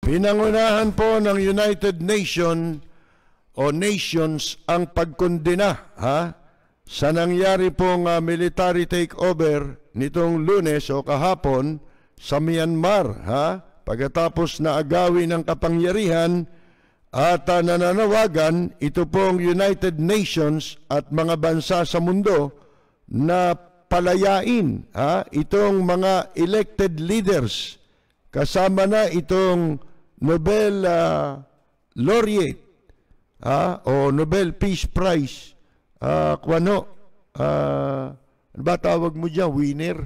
Pinangunahan po ng United Nations ang pagkondena sa nangyari pong military takeover nitong Lunes o kahapon sa Myanmar, pagkatapos na agawin ng kapangyarihan at nananawagan ito pong United Nations at mga bansa sa mundo na palayain itong mga elected leaders, kasama na itong Nobel laureate o Nobel Peace Prize, ano ba tawag mo dyan, winner?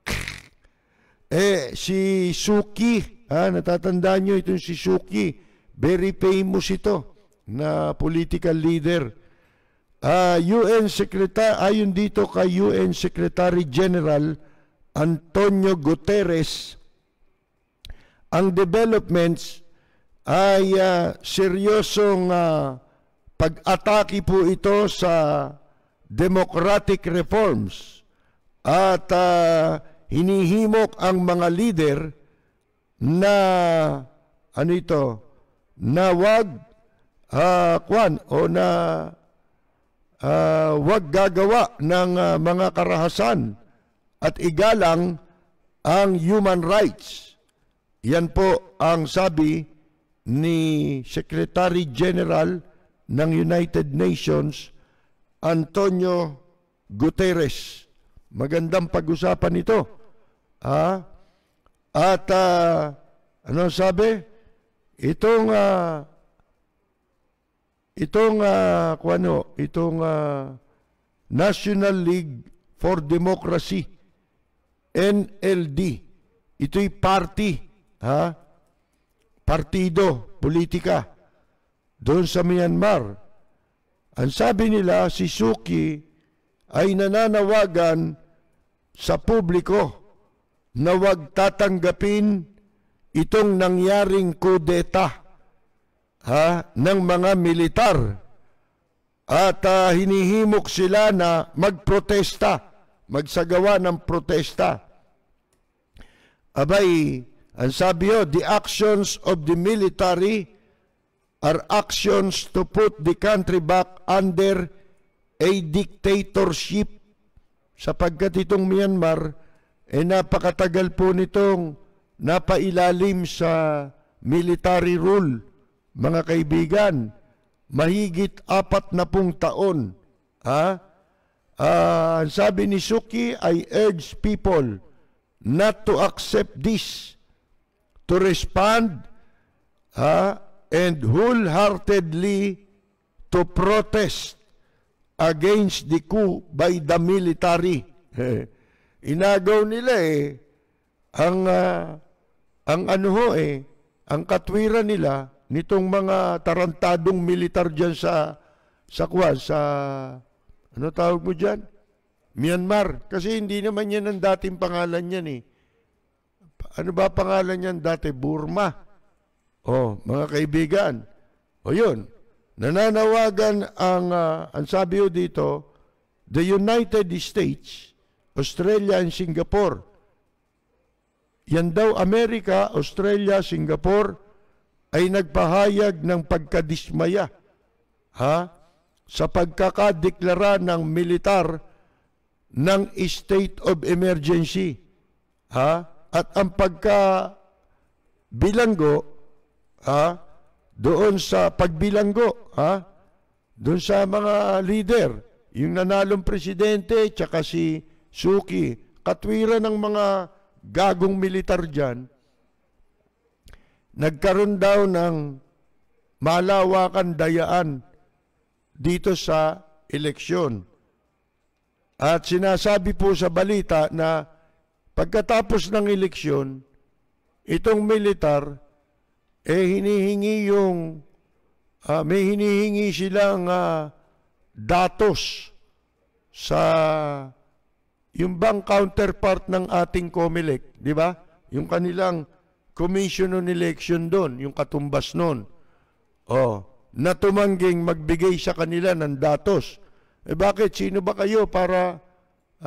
Si Suki, natatandaan nyo itong si Suki, very famous ito na political leader. UN Secretary, ayon dito kay UN Secretary General Antonio Guterres, ang developments ay seryosong pag-atake po ito sa democratic reforms at hinihimok ang mga leader na na wag wag gagawa ng mga karahasan at igalang ang human rights. Yan po ang sabi ni Secretary General ng United Nations Antonio Guterres. Magandang pag-usapan ito. At ano sabi? Itong National League for Democracy, NLD, ito'y party, partido, politika doon sa Myanmar. Ang sabi nila, si Suki ay nananawagan sa publiko na huwag tatanggapin itong nangyaring kudeta ng mga militar at hinihimok sila na magprotesta, magsagawa ng protesta. Abay, ang sabi the actions of the military are actions to put the country back under a dictatorship, sapagkat itong Myanmar napakatagal po nitong napailalim sa military rule, mga kaibigan, mahigit 40 taon. Sabi ni Suki, I urge people not to accept this, to respond and wholeheartedly to protest against the coup by the military. Inagaw nila ang katwiran nila nitong mga tarantadong militar dyan sa ano tawag mo dyan? Myanmar. Kasi hindi naman yan ang dating pangalan yan Ano ba pangalan yan dati? Burma. Mga kaibigan. Yun. Nananawagan ang sabi dito, the United States, Australia and Singapore. Yan daw, Amerika, Australia, Singapore ay nagpahayag ng pagkadismaya sa pagkakadeklara ng militar ng state of emergency. At ang pagkabilanggo doon sa pagbilanggo doon sa mga leader, yung nanalong presidente tsaka si Suki, katwiran ng mga gagong militar dyan, nagkaroon daw ng malawakan dayaan dito sa eleksyon. At sinasabi po sa balita na pagkatapos ng eleksyon, itong militar, hinihingi may hinihingi silang datos sa yung bang counterpart ng ating COMELEC, di ba? Yung kanilang Commission on Election doon, yung katumbas noon. Na tumangging magbigay sa kanila ng datos. Bakit? Sino ba kayo para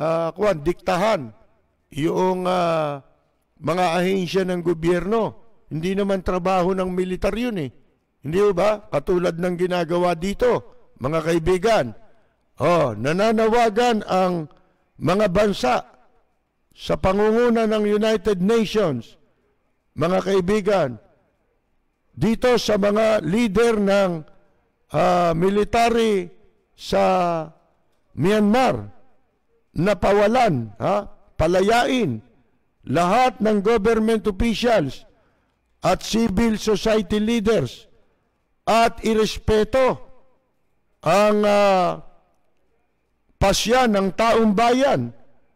diktahan yung mga ahensya ng gobyerno? Hindi naman trabaho ng militar yun eh. Hindi ba? Katulad ng ginagawa dito, mga kaibigan. Nananawagan ang mga bansa sa pangunguna ng United Nations, mga kaibigan, dito sa mga leader ng military sa Myanmar na pawalan, palayain lahat ng government officials at civil society leaders at irespeto ang pasya ng taong bayan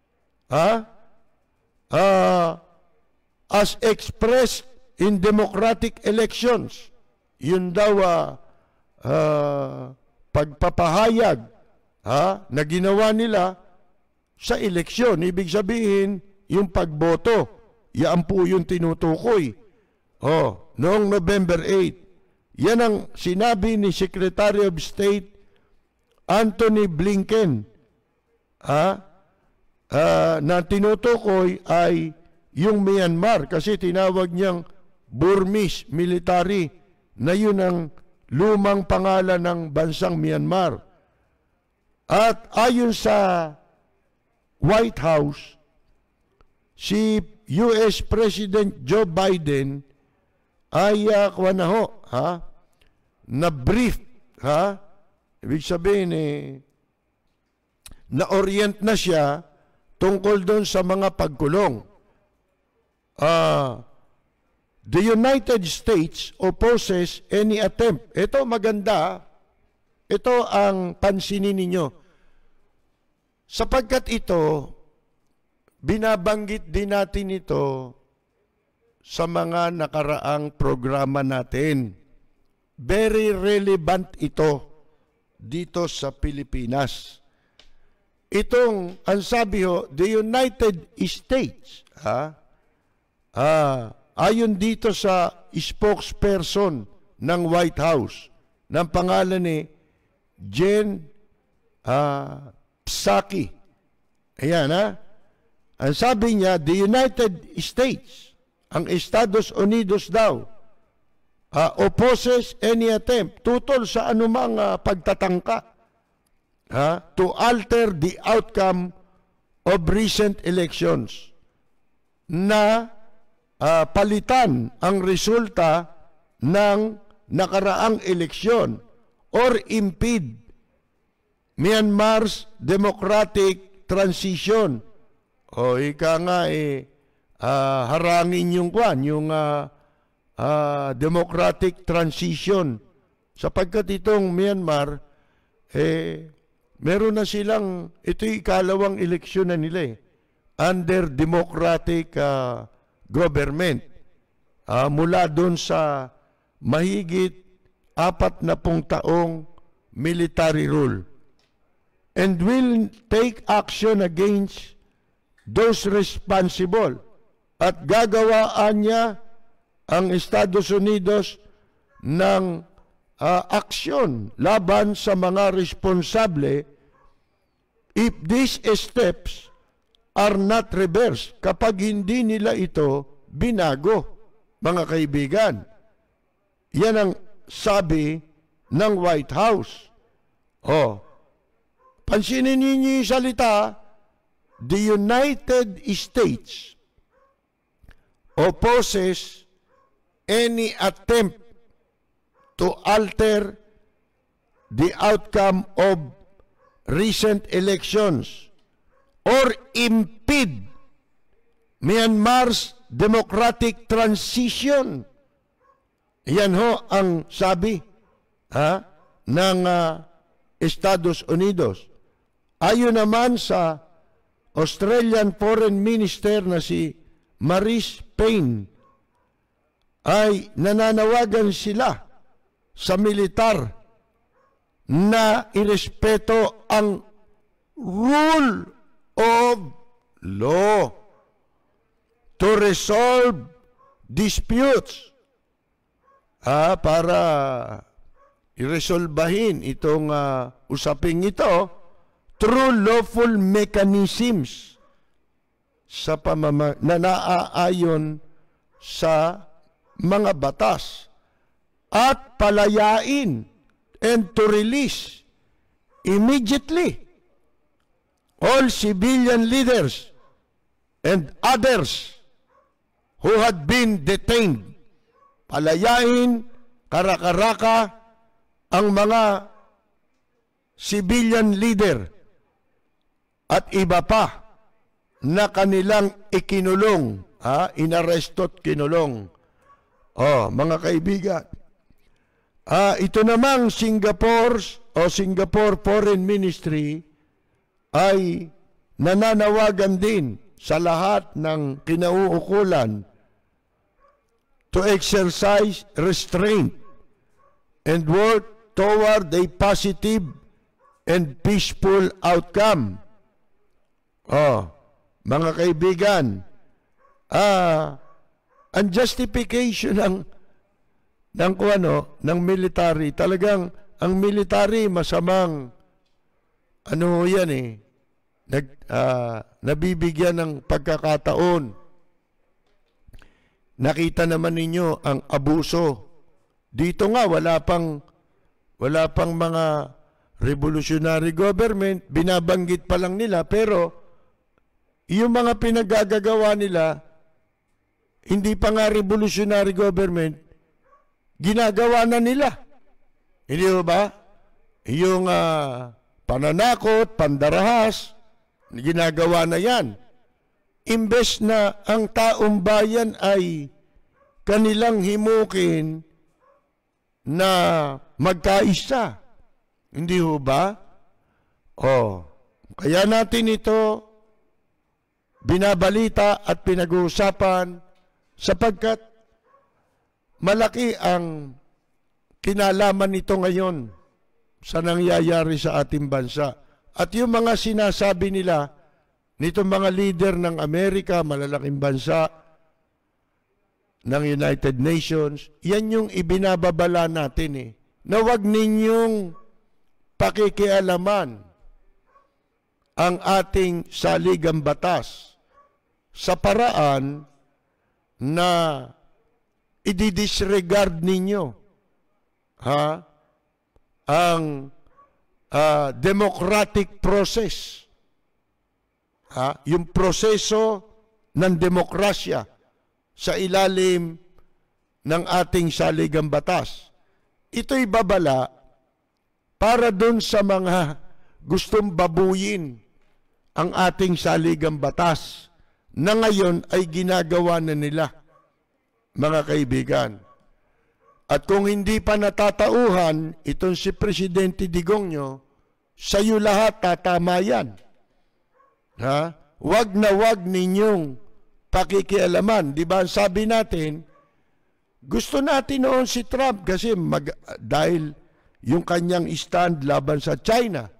as expressed in democratic elections. Yun daw pagpapahayag na ginawa nila sa eleksyon. Ibig sabihin, yung pagboto, yan po yung tinutukoy. Noong November 8, yan ang sinabi ni Secretary of State Antony Blinken na tinutukoy ay yung Myanmar kasi tinawag niyang Burmese military na yun ang lumang pangalan ng bansang Myanmar. At ayon sa White House, si US President Joe Biden ay na-brief, ibig sabihin na-orient na siya tungkol doon sa mga pagkulong. The United States opposes any attempt. Ito maganda. Ito ang pansinin ninyo. Sapagkat ito, binabanggit din natin ito sa mga nakaraang programa natin. Very relevant ito dito sa Pilipinas. Itong, ang sabi the United States, ayon dito sa spokesperson ng White House, ng pangalan ni Jen Psaki. Ayan ang sabi niya, the United States, ang Estados Unidos daw, opposes any attempt, tutol sa anumang pagtatangka to alter the outcome of recent elections na palitan ang resulta ng nakaraang eleksyon or impede Myanmar's democratic transition. Ika nga harangin yung democratic transition sapagkat itong Myanmar meron na silang, ito'y ikalawang eleksyon na nila under democratic government mula doon sa mahigit 40 taong military rule, and will take action against those responsible, at gagawaan niya ang Estados Unidos ng aksyon laban sa mga responsable if these steps are not reversed, kapag hindi nila ito binago, mga kaibigan. Yan ang sabi ng White House. Pansinin niyo yung salita, the United States opposes any attempt to alter the outcome of recent elections or impede Myanmar's democratic transition. Yan ang sabi ng Estados Unidos. Ayon naman sa Australian Foreign Minister na si Marise Payne, ay nananawagan sila sa militar na irespeto ang rule of law to resolve disputes para iresolbahin itong usaping ito through lawful mechanisms na naaayon sa mga batas at palayain and to release immediately all civilian leaders and others who had been detained. Palayain, karakaraka ang mga civilian leader at iba pa na kanilang ikinulong, inaresto at kinulong. Mga kaibigan, ito namang Singapore Foreign Ministry ay nananawagan din sa lahat ng kinauukulan to exercise restraint and work toward a positive and peaceful outcome. Mga kaibigan, ang justification ng military, talagang ang military masamang nabibigyan ng pagkakataon. Nakita naman ninyo ang abuso. Dito nga wala pang mga revolutionary government, binabanggit pa lang nila, pero yung mga pinagagagawa nila, hindi pa nga revolutionary government, ginagawa na nila. Hindi ba? Yung pananakot, pandarahas, ginagawa na yan. Imbes na ang taong bayan ay kanilang himukin na magkaisa. Hindi ho ba? Kaya natin ito binabalita at pinag-uusapan sapagkat malaki ang kinalaman nito ngayon sa nangyayari sa ating bansa. At yung mga sinasabi nila, nitong mga leader ng Amerika, malalaking bansa, ng United Nations, yan yung ibinababala natin na huwag ninyong pakikialaman ang ating saligang batas sa paraan na i-disregard ninyo ang democratic process, yung proseso ng demokrasya sa ilalim ng ating saligang batas. Ito'y babala para dun sa mga gustong babuyin ang ating saligang batas na ngayon ay ginagawa na nila, mga kaibigan. At kung hindi pa natatauhan itong si Presidente Digongyo, sa'yo lahat tatama yan. Wag na wag ninyong pakikialaman. Di ba sabi natin, gusto natin noon si Trump kasi dahil yung kanyang stand laban sa China.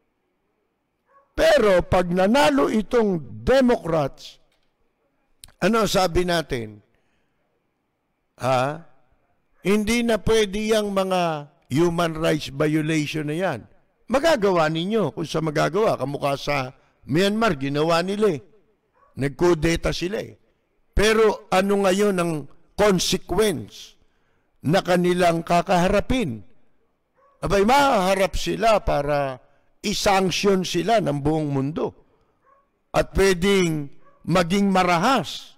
Pero pag nanalo itong Democrats, ano sabi natin? Hindi na pwede yung mga human rights violation na yan. Magagawa ninyo kung sa magagawa. Kamukha sa Myanmar, ginawa nila Nagkudeta sila Pero ano ngayon ang consequence na kanilang kakaharapin? Abay, mahaharap sila para i-sanction sila ng buong mundo. At pwedeng maging marahas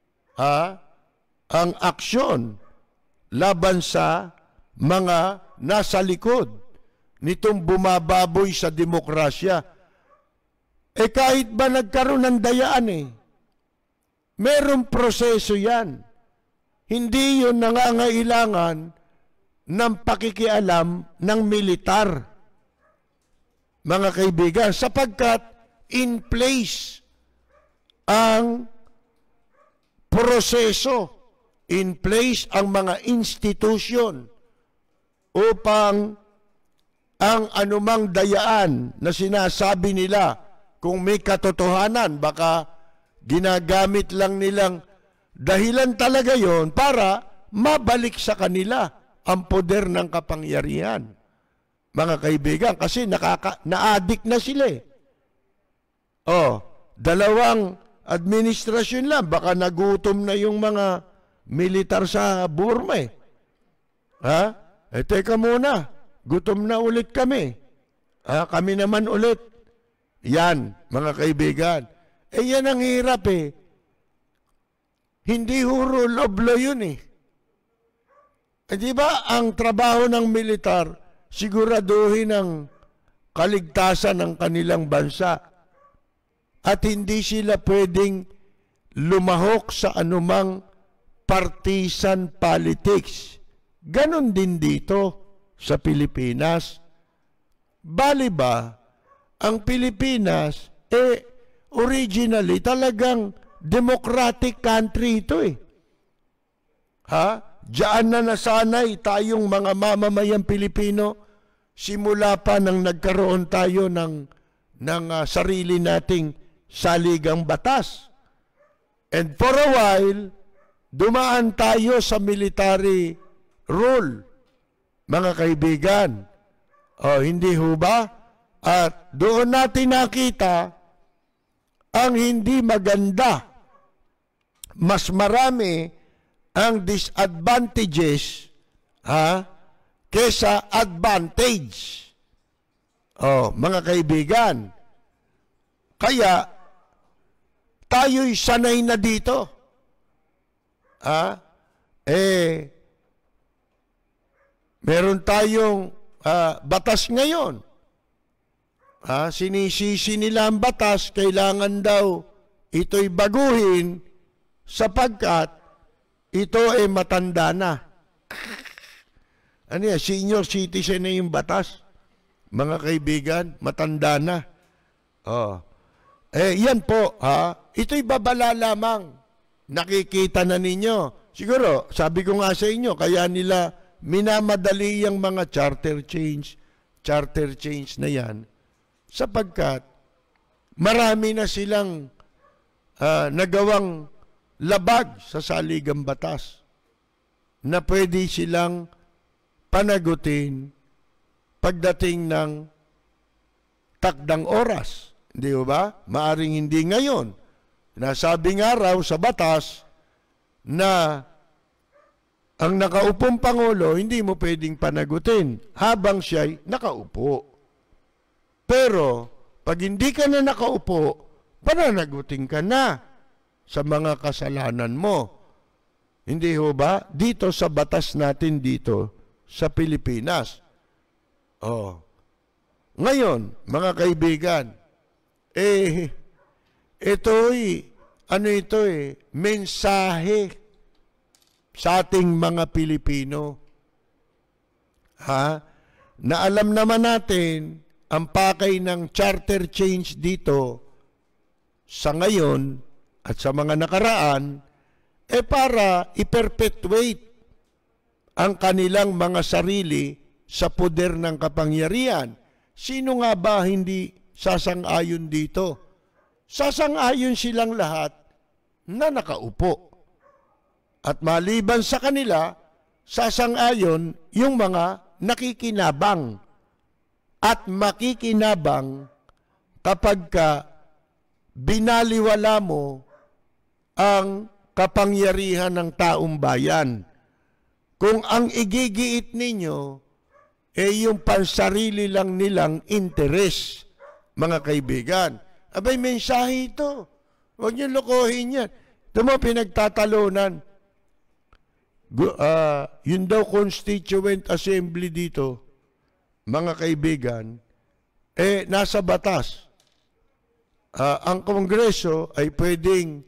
ang aksyon laban sa mga nasa likod nitong bumababoy sa demokrasya. Kahit ba nagkaroon ng dayaan merong proseso yan. Hindi yun nangangailangan ng pakikialam ng militar, mga kaibigan, sapagkat in place ang proseso, in place ang mga institusyon upang ang anumang dayaan na sinasabi nila kung may katotohanan, baka ginagamit lang nilang dahilan talaga yon para mabalik sa kanila ang poder ng kapangyarihan. Mga kaibigan, kasi na-addict na sila dalawang administrasyon lang, baka nagutom na yung mga militar sa Burma eh. Ha? Eh, teka muna. Gutom na ulit kami. Kami naman ulit. Yan, mga kaibigan. Eh, yan ang hirap eh. Hindi rule of law yun eh. Di ba, ang trabaho ng militar, siguraduhin ang kaligtasan ng kanilang bansa. At hindi sila pwedeng lumahok sa anumang partisan politics. Ganon din dito sa Pilipinas. Bali ba, ang Pilipinas, originally talagang democratic country ito eh. Diyan na nasanay tayong mga mamamayang Pilipino simula pa nang nagkaroon tayo ng sarili nating saligang batas. And for a while, dumaan tayo sa military rule, mga kaibigan. Hindi ho ba? At doon natin nakita ang hindi maganda. Mas marami ang disadvantages kesa advantage. Mga kaibigan, kaya tayo'y sanay na dito. Meron tayong batas ngayon. Sinisisi nila ang batas, kailangan daw ito'y baguhin sapagkat ito ay matanda na. Ano yan? Senior citizen na yung batas. Mga kaibigan, matanda na. Yan po, ito'y babala lamang. Nakikita na ninyo. Siguro, sabi ko nga sa inyo, kaya nila minamadali yung mga charter change na yan, sapagkat marami na silang nagawang labag sa saligang batas na pwede silang panagutin pagdating ng takdang oras. Hindi ba? Maaring hindi ngayon. Nasabi nga raw sa batas na ang nakaupong Pangulo hindi mo pwedeng panagutin habang siya'y nakaupo. Pero pag hindi ka na nakaupo, pananagutin ka na sa mga kasalanan mo. Hindi ho ba? Dito sa batas natin dito sa Pilipinas. Ngayon, mga kaibigan, mensahe sa ating mga Pilipino. Na alam naman natin ang pakay ng charter change dito sa ngayon at sa mga nakaraan, para i-perpetuate ang kanilang mga sarili sa poder ng kapangyarihan. Sino nga ba hindi sasang-ayon dito? Sasang-ayon silang lahat na nakaupo. At maliban sa kanila, sasang-ayon yung mga nakikinabang. At makikinabang kapag binaliwala mo ang kapangyarihan ng taong bayan. Kung ang igigiit ninyo yung pansarili lang nilang interes, mga kaibigan. Abay, mensahe ito. Huwag niyo lokohin yan. Ito mo, pinagtatalunan. Yun daw Constituent Assembly dito, mga kaibigan, nasa batas. Ang Kongreso ay pwedeng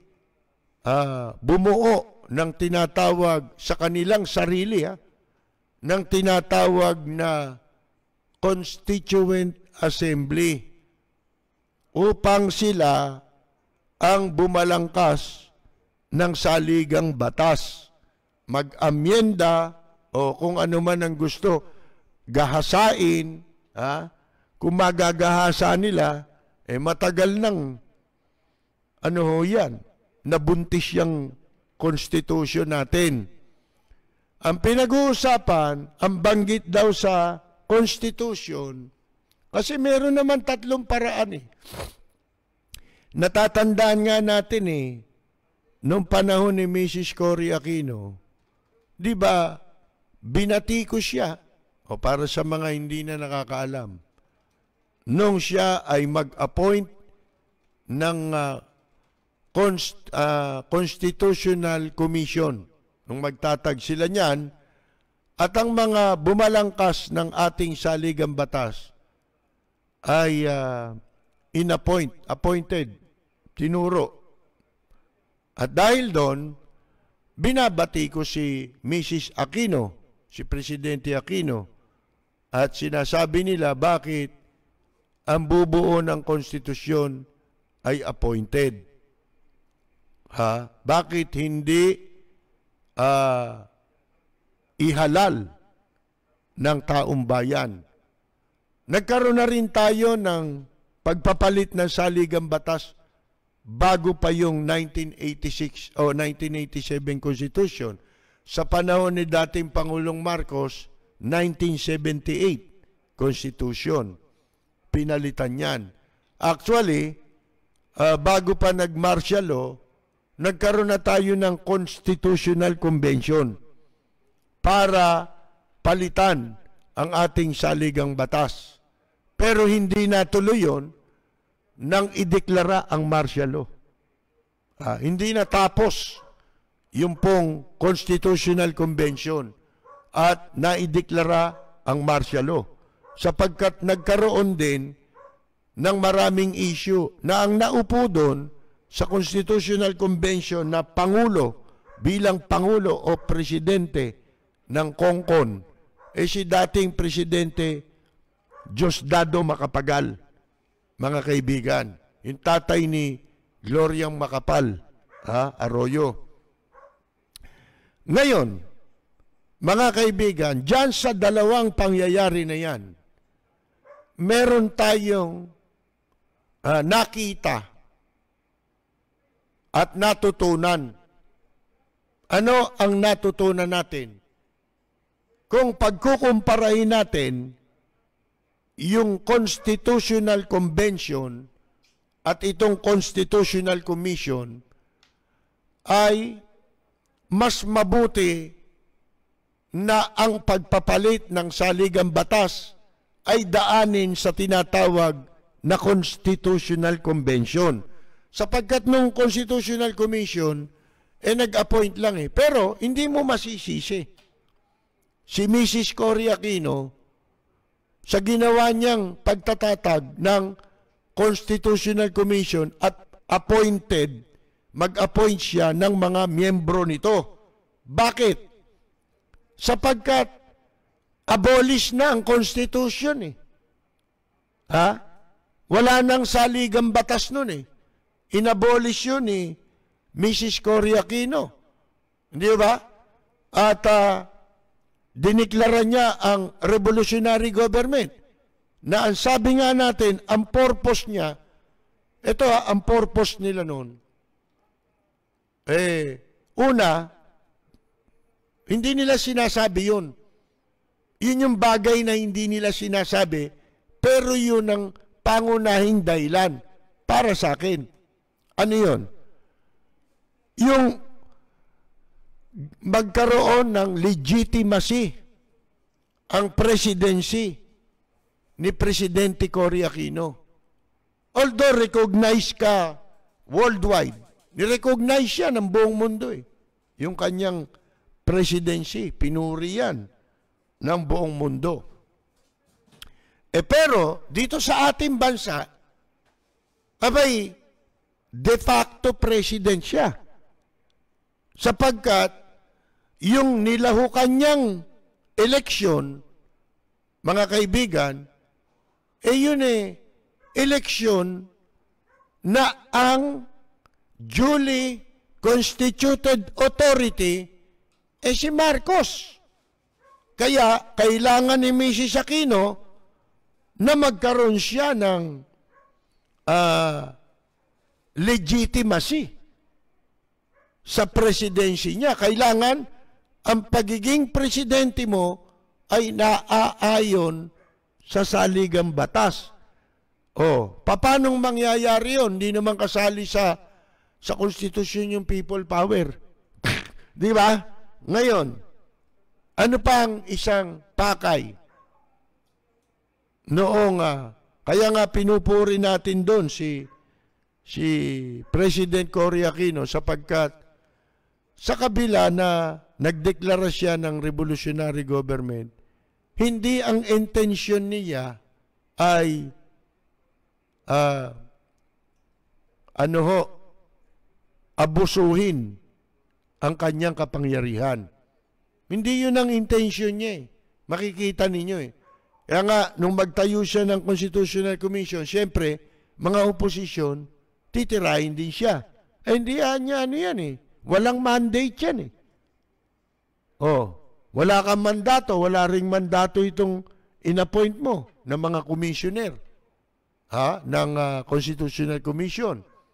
bumuo ng tinatawag sa kanilang sarili, ng tinatawag na Constituent Assembly upang sila ang bumalangkas ng saligang batas, mag-amyenda o kung ano man ang gusto, gahasain, kung magagahasa nila, matagal nang yan, nabuntis yung konstitusyon natin. Ang pinag-uusapan, ang banggit daw sa konstitusyon, kasi meron naman 3 paraan Natatandaan nga natin nung panahon ni Mrs. Cory Aquino, di ba, binati ko siya, o para sa mga hindi na nakakaalam, nung siya ay mag-appoint ng Constitutional Commission, nung magtatag sila niyan, at ang mga bumalangkas ng ating saligang batas ay appointed, tinuro. At dahil doon, binabati ko si Mrs. Aquino, si Presidente Aquino, at sinasabi nila bakit ang bubuo ng konstitusyon ay appointed. Bakit hindi ihalal ng taong bayan? Nagkaroon na rin tayo ng pagpapalit ng saligang batas bago pa yung 1986 o 1987 Constitution. Sa panahon ni dating Pangulong Marcos, 1978 Constitution. Pinalitan yan. Actually, bago pa nag-martial law, nagkaroon na tayo ng Constitutional Convention para palitan ang ating saligang batas. Pero hindi natuloy yun nang ideklara ang martial law. Hindi natapos yung pong Constitutional Convention at naideklara ang martial law. Sapagkat nagkaroon din ng maraming issue na ang naupo doon sa Constitutional Convention na Pangulo, bilang Pangulo o Presidente ng CONCON, si dating Presidente Diosdado Macapagal, mga kaibigan. Yung tatay ni Gloriang Macapal, Arroyo. Ngayon, mga kaibigan, dyan sa dalawang pangyayari na yan, meron tayong nakita at natutunan. Ano ang natutunan natin? Kung pagkukumparahin natin yung Constitutional Convention at itong Constitutional Commission, ay mas mabuti na ang pagpapalit ng saligang batas ay daanin sa tinatawag na Constitutional Convention. Sapagkat nung Constitutional Commission, nag-appoint lang Pero hindi mo masisisi. Si Mrs. Cory Aquino, sa ginawa niyang pagtatatag ng Constitutional Commission at mag-appoint siya ng mga miyembro nito. Bakit? Sapagkat abolish na ang Constitution Wala nang saligang batas nun Inabolish yun ni Mrs. Cory Aquino. Hindi ba? At diniklara niya ang revolutionary government na ang sabi nga natin, ang purpose niya, ito ang purpose nila noon. Una, hindi nila sinasabi yun. Yun yung bagay na hindi nila sinasabi, pero yun ang pangunahing dahilan para sa akin. Ano yun? Yung magkaroon ng legitimacy ang presidency ni Presidente Cory Aquino. Although recognized ka worldwide, nirecognize siya ng buong mundo Yung kanyang presidency, pinuri yan ng buong mundo. Pero dito sa ating bansa, de facto president siya. Sapagkat yung nilahukan niyang eleksyon, mga kaibigan, yun eleksyon na ang duly constituted authority si Marcos. Kaya kailangan ni Mrs. Aquino na magkaroon siya ng legitimacy sa presidency niya. Kailangan ang pagiging presidente mo ay naaayon sa saligang batas. Paano mangyayari yun? Hindi naman kasali sa sa konstitusyon yung people power. Di ba? Ngayon, ano pa ang isang pakay? Noong, kaya nga pinupuri natin doon si President Cory Aquino sapagkat sa kabila na nagdeklara siya ng revolutionary government, hindi ang intensyon niya ay abusuhin ang kanyang kapangyarihan. Hindi yun ang intensyon niya. Makikita ninyo eh. Kaya nga, nung magtayo siya ng Constitutional Commission, siyempre, mga oposisyon, titirahin din siya. Hindi niya ano yan eh. Walang mandate yan eh. Wala kang mandato, wala ring mandato itong in-appoint mo ng mga commissioner ng Constitutional Commission.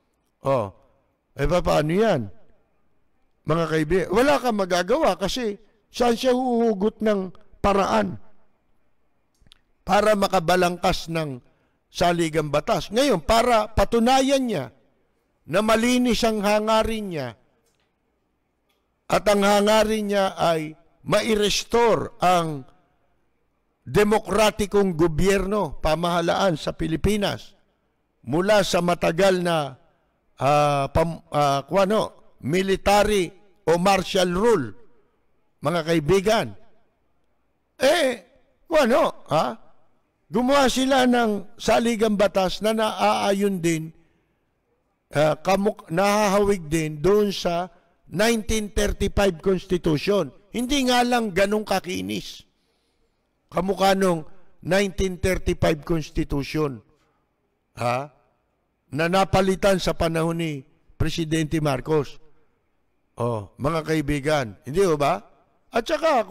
Paano yan? Mga kaibigan, wala kang magagawa kasi saan siya huhugot ng paraan para makabalangkas ng saligang batas. Ngayon, para patunayan niya na malinis ang hangarin niya at ang hangarin niya ay mai-restore ang demokratikong gobyerno, pamahalaan sa Pilipinas mula sa matagal na military o martial rule, mga kaibigan. Gumawa sila ng saligang batas na naaayon din, nahahawig din doon sa 1935 Constitution. Hindi nga lang ganong kakinis. Kamukha nung 1935 Constitution, na napalitan sa panahon ni Presidente Marcos. Mga kaibigan, hindi ba? At saka,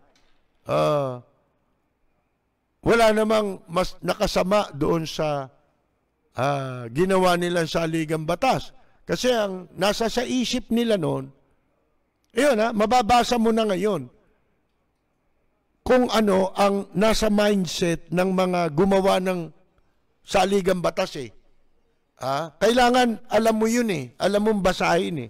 wala namang mas nakasama doon sa ginawa nilang saligang batas. Kasi ang nasa sa isip nila noon, mababasa mo na ngayon kung ano ang nasa mindset ng mga gumawa ng saligang batas eh. Kailangan alam mo yun eh. Alam mong basahin eh.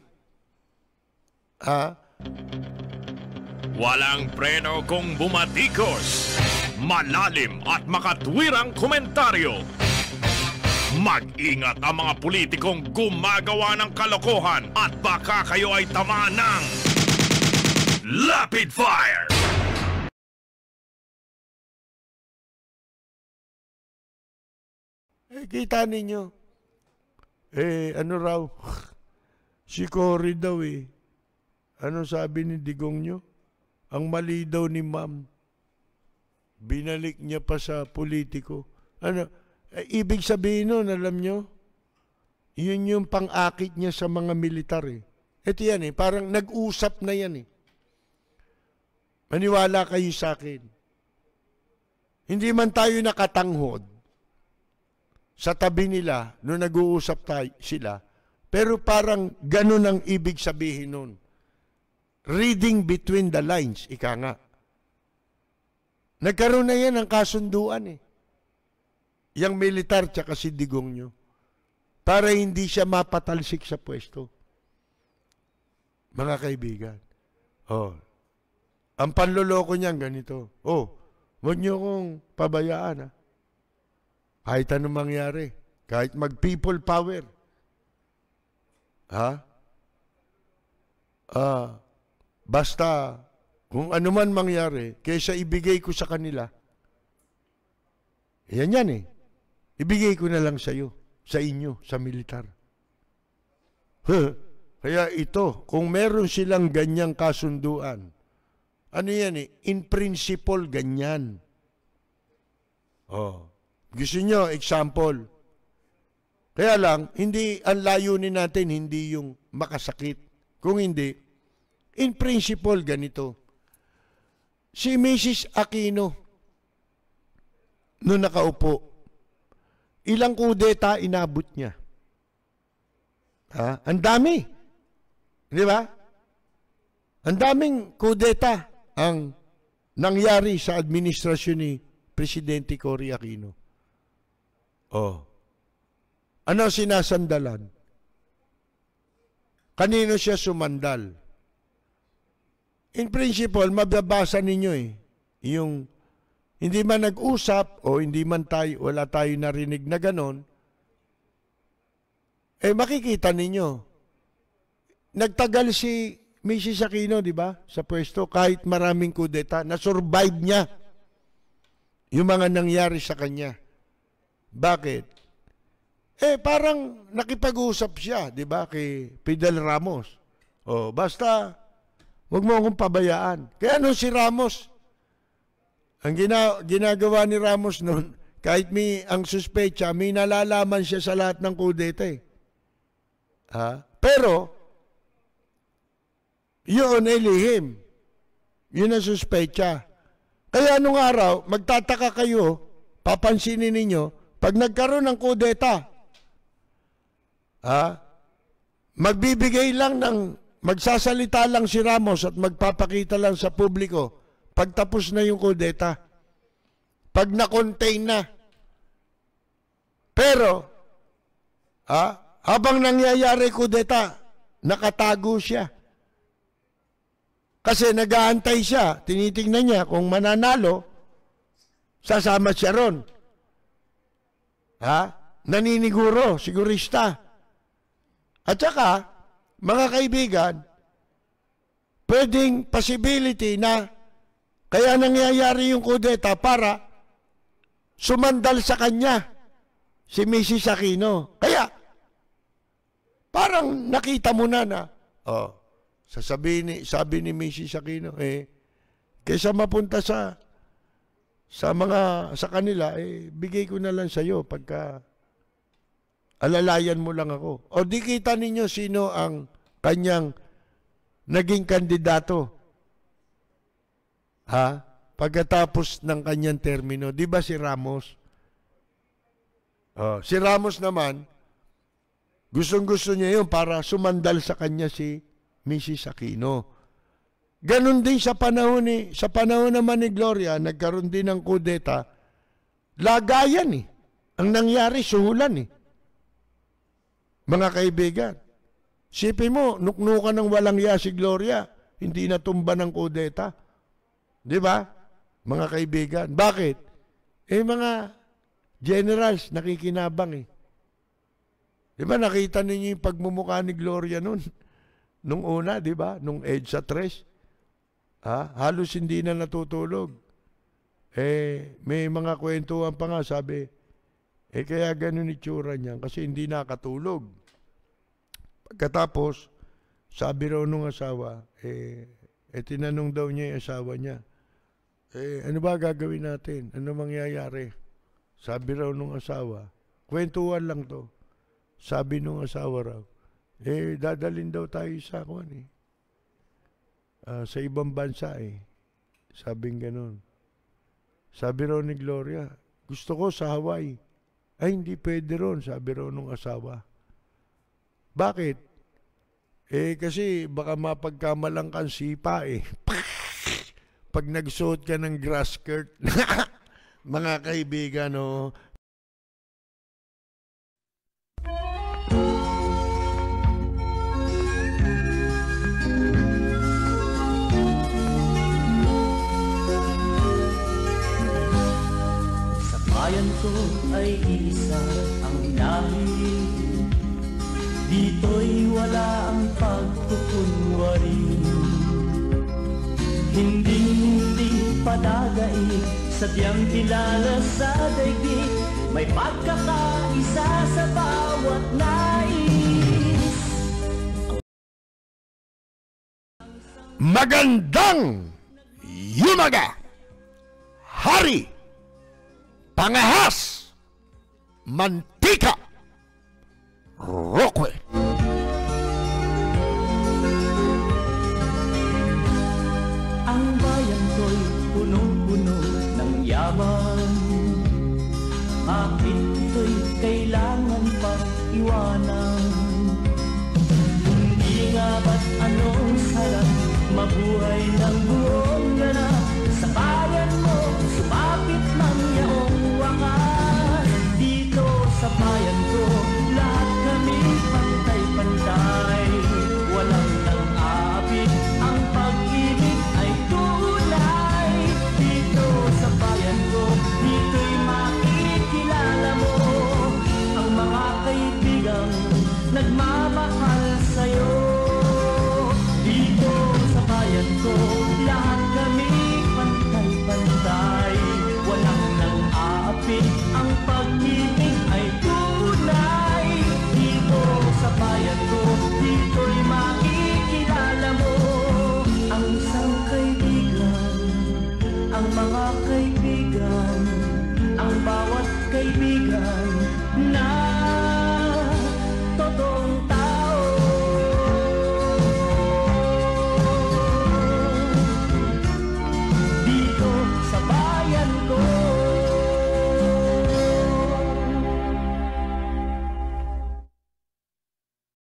Walang preno kung bumatikos. Malalim at makatwirang komentaryo. Mag-ingat ang mga politikong gumagawa ng kalokohan at baka kayo ay tamaan ng Rapid Fire! Kita ninyo. Ano raw? Si Cory daw eh. Ano sabi ni Digong nyo? Ang mali daw ni Ma'am. Binalik niya pa sa politiko. Ibig sabihin nun, alam nyo? Yun yung pang-akit niya sa mga militar eh. Ito yan eh, parang nag-usap na yan eh. Maniwala kayo sa akin. Hindi man tayo nakatanghod sa tabi nila nung nag-uusap sila, pero parang ganun ang ibig sabihin nun. Reading between the lines, ika nga. Nagkaroon na yan ng kasunduan eh. Yang militar tsaka si Digong nyo. Para hindi siya mapatalsik sa pwesto. Mga kaibigan. Ang panloloko niyan ganito. Huwag nyo kong pabayaan Kahit anong mangyari. Kahit mag-people power. Basta kung ano man mangyari, kaysa ibigay ko sa kanila. Yan eh. Ibigay ko na lang sa iyo, sa inyo, sa militar. Kaya ito, kung meron silang ganyang kasunduan, ano yan eh, in principle, ganyan. Gusto nyo, example. Kaya lang, hindi, ang layunin natin, hindi yung makasakit. Kung hindi, in principle, ganito. Si Mrs. Aquino, noong nakaupo, ilang kudeta inabot niya? Ang dami. Di ba? Ang daming kudeta ang nangyari sa administrasyon ni Presidente Cory Aquino. Ano sinasandalan? kanino siya sumandal. In principle, mababasa ninyo yung hindi man nag-usap o hindi man tayo, wala tayo narinig na ganon, makikita ninyo. Nagtagal si Mrs. Aquino, di ba, sa pwesto, kahit maraming kudeta, na-survive niya yung mga nangyari sa kanya. Bakit? Parang nakipag-usap siya, di ba, kay Fidel Ramos. Basta, huwag mo akong pabayaan. Kaya si Ramos, ang ginagawa ni Ramos noon, kahit ang suspecha, may nalalaman siya sa lahat ng kudeta. Pero, yun ay lihim. Yun ang suspecha. Kaya nung araw, magtataka kayo, papansinin ninyo, pag nagkaroon ng kudeta, magbibigay lang magsasalita lang si Ramos at magpapakita lang sa publiko pagtapos na yung kudeta. Pag na-contain na. Pero, habang nangyayari kudeta, nakatago siya. Kasi nag-aantay siya, tinitingnan niya kung mananalo, sasama siya ron. Naniniguro, sigurista. At saka, mga kaibigan, pwedeng possibility na kaya nangyayari yung kudeta para sumandal sa kanya si Mrs. Aquino. Kaya, parang nakita mo na, sabi ni Mrs. Aquino, kaysa mapunta sa kanila, bigay ko na lang sa iyo pagka alalayan mo lang ako. O di kita ninyo sino ang kanyang naging kandidato. Pagkatapos ng kanyang termino, di ba si Ramos? Si Ramos naman, gustong-gusto niya yun para sumandal sa kanya si Mrs. Aquino. Ganon din sa panahon naman ni Gloria, nagkaroon din ng kudeta, lagayan Ang nangyari, suhulan Mga kaibigan, sipin mo, nuknukan ng walang ya si Gloria, hindi natumba ng kudeta. Di ba? Mga kaibigan. Bakit? Mga generals nakikinabang Di ba nakita ninyo yung pagmumukha ni Gloria nun? Nung una, di ba? Nung EDSA 3. Halos hindi na natutulog. May mga kwentuhan pa nga, sabi, kaya ganun itsura niya kasi hindi nakatulog. Pagkatapos, sabi raw nung asawa, tinanong daw niya yung asawa niya, ano ba gagawin natin? Ano mangyayari? Sabi raw nung asawa, kwentuhan lang to. Sabi nung asawa raw, dadalhin daw tayo sa sa ibang bansa Sabing ganun. Sabi raw ni Gloria, gusto ko sa Hawaii. Ay, hindi pwede ron, sabi raw nung asawa. Bakit? Kasi baka mapagkamalang kang sipa Pag nagsuot ka ng grass skirt. Mga kaibigan, Bayan ko ay isa ang lahi, dito'y wala ang pagkukunwari. Hindi padagay, sadyang kilala sa daigdig, may pagkakaisa sa bawat nais. Magandang yumaga, hari, pangahas, mantika, Roque. Ang bayan ko'y punong-puno ng yaman, bakit ito'y kailangan pang iwanan? Hindi nga ba't anong sarap mabuhay ng buong ganap sa bayan mo, sumapit ng yaong wakas. Dito sa bayan ko, lahat kami pantay-pantay, lahat kami pantay-pantay, walang nang aapi